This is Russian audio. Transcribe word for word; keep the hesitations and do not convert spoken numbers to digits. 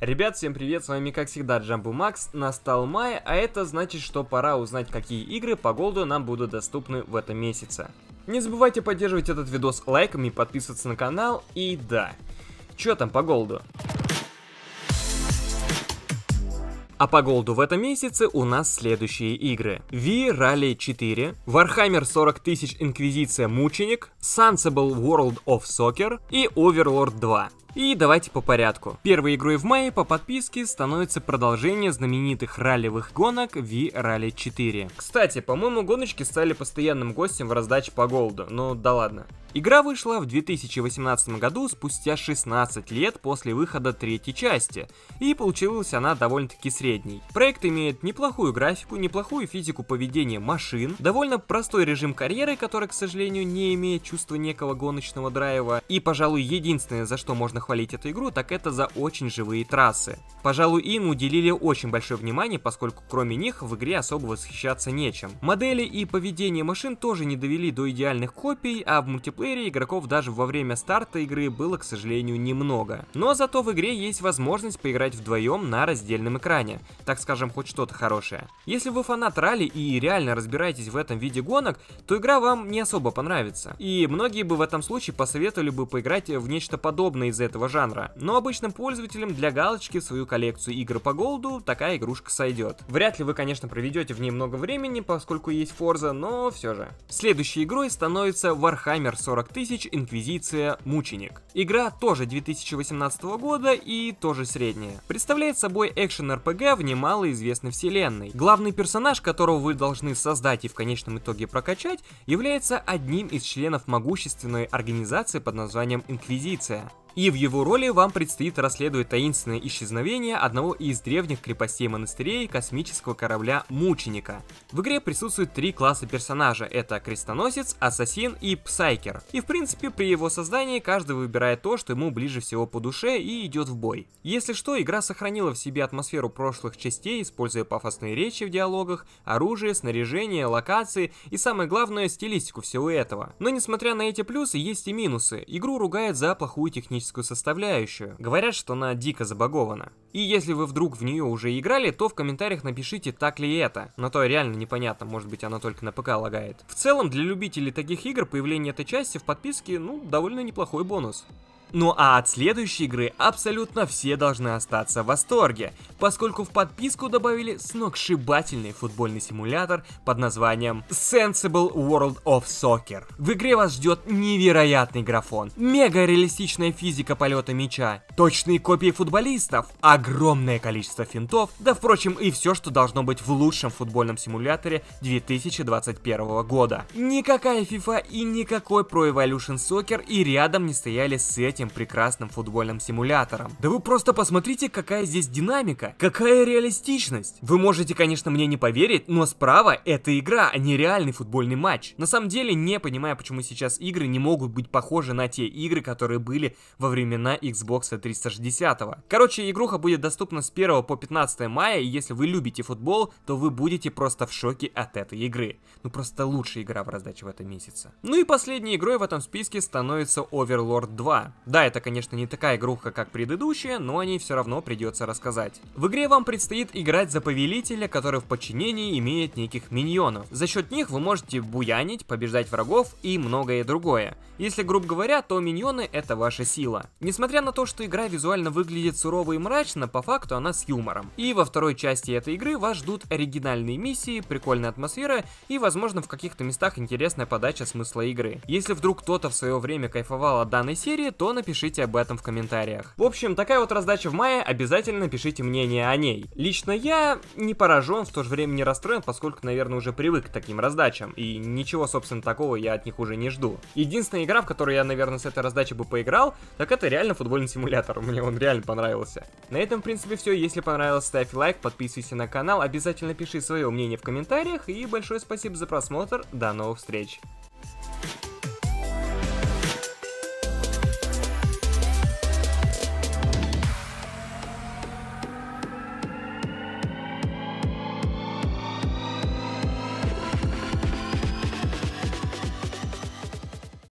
Ребят, всем привет, с вами как всегда Джамбо Макс. Настал май, а это значит, что пора узнать, какие игры по голду нам будут доступны в этом месяце. Не забывайте поддерживать этот видос лайками, подписываться на канал и да, чё там по голду? А по голду в этом месяце у нас следующие игры: V-Rally четыре, Warhammer сорок тысяч Инквизиция Мученик, Sensible World of Soccer и Overlord два. И давайте по порядку. Первой игрой в мае по подписке становится продолжение знаменитых раллевых гонок V-Rally четыре. Кстати, по-моему, гоночки стали постоянным гостем в раздаче по голду, но да ладно. Игра вышла в две тысячи восемнадцатом году, спустя шестнадцать лет после выхода третьей части, и получилась она довольно-таки средней. Проект имеет неплохую графику, неплохую физику поведения машин, довольно простой режим карьеры, который, к сожалению, не имеет чувства некого гоночного драйва, и, пожалуй, единственное, за что можно хвалить эту игру, так это за очень живые трассы. Пожалуй, им уделили очень большое внимание, поскольку кроме них в игре особо восхищаться нечем. Модели и поведение машин тоже не довели до идеальных копий, а в мультиплеере игроков даже во время старта игры было, к сожалению, немного. Но зато в игре есть возможность поиграть вдвоем на раздельном экране. Так скажем, хоть что-то хорошее. Если вы фанат ралли и реально разбираетесь в этом виде гонок, то игра вам не особо понравится. И многие бы в этом случае посоветовали бы поиграть в нечто подобное из этого жанра. Но обычным пользователям для галочки в свою коллекцию игр по голду такая игрушка сойдет. Вряд ли вы, конечно, проведете в ней много времени, поскольку есть Forza, но все же. Следующей игрой становится Warhammer сорок тысяч Инквизиция Мученик. Игра тоже две тысячи восемнадцатого года и тоже средняя. Представляет собой экшен-эр пи джи в немало известной вселенной. Главный персонаж, которого вы должны создать и в конечном итоге прокачать, является одним из членов могущественной организации под названием Инквизиция. И в его роли вам предстоит расследовать таинственное исчезновение одного из древних крепостей-монастырей космического корабля Мученика. В игре присутствуют три класса персонажа: это крестоносец, ассасин и псайкер. И в принципе при его создании каждый выбирает то, что ему ближе всего по душе, и идет в бой. Если что, игра сохранила в себе атмосферу прошлых частей, используя пафосные речи в диалогах, оружие, снаряжение, локации и самое главное стилистику всего этого. Но несмотря на эти плюсы, есть и минусы. Игру ругают за плохую техническую составляющую. Говорят, что она дико забагована. И если вы вдруг в нее уже играли, то в комментариях напишите, так ли это. Но то реально непонятно, может быть она только на ПК лагает. В целом, для любителей таких игр появление этой части в подписке, ну, довольно неплохой бонус. Ну а от следующей игры абсолютно все должны остаться в восторге, поскольку в подписку добавили сногсшибательный футбольный симулятор под названием Sensible World of Soccer. В игре вас ждет невероятный графон, мега реалистичная физика полета мяча, точные копии футболистов, огромное количество финтов, да впрочем и все, что должно быть в лучшем футбольном симуляторе две тысячи двадцать первого года. Никакая FIFA и никакой Pro Evolution Soccer и рядом не стояли с этим прекрасным футбольным симулятором. Да вы просто посмотрите, какая здесь динамика, какая реалистичность. Вы можете, конечно, мне не поверить, но справа это игра, а не реальный футбольный матч. На самом деле, не понимаю, почему сейчас игры не могут быть похожи на те игры, которые были во времена Xbox триста шестьдесят. Короче, игруха будет доступна с первого по пятнадцатое мая, и если вы любите футбол, то вы будете просто в шоке от этой игры. Ну просто лучшая игра в раздаче в этом месяце. Ну и последней игрой в этом списке становится Overlord два. Да, это, конечно, не такая игруха, как предыдущая, но о ней все равно придется рассказать. В игре вам предстоит играть за повелителя, который в подчинении имеет неких миньонов. За счет них вы можете буянить, побеждать врагов и многое другое. Если грубо говоря, то миньоны — это ваша сила. Несмотря на то, что игра визуально выглядит сурово и мрачно, по факту она с юмором. И во второй части этой игры вас ждут оригинальные миссии, прикольная атмосфера и, возможно, в каких-то местах интересная подача смысла игры. Если вдруг кто-то в свое время кайфовал от данной серии, то напишите об этом в комментариях. В общем, такая вот раздача в мае, обязательно пишите мнение о ней. Лично я не поражен, в то же время не расстроен, поскольку, наверное, уже привык к таким раздачам, и ничего, собственно, такого я от них уже не жду. Единственная игра, в которую я, наверное, с этой раздачи бы поиграл, так это реально футбольный симулятор, мне он реально понравился. На этом, в принципе, все. Если понравилось, ставь лайк, подписывайся на канал, обязательно пиши свое мнение в комментариях, и большое спасибо за просмотр, до новых встреч!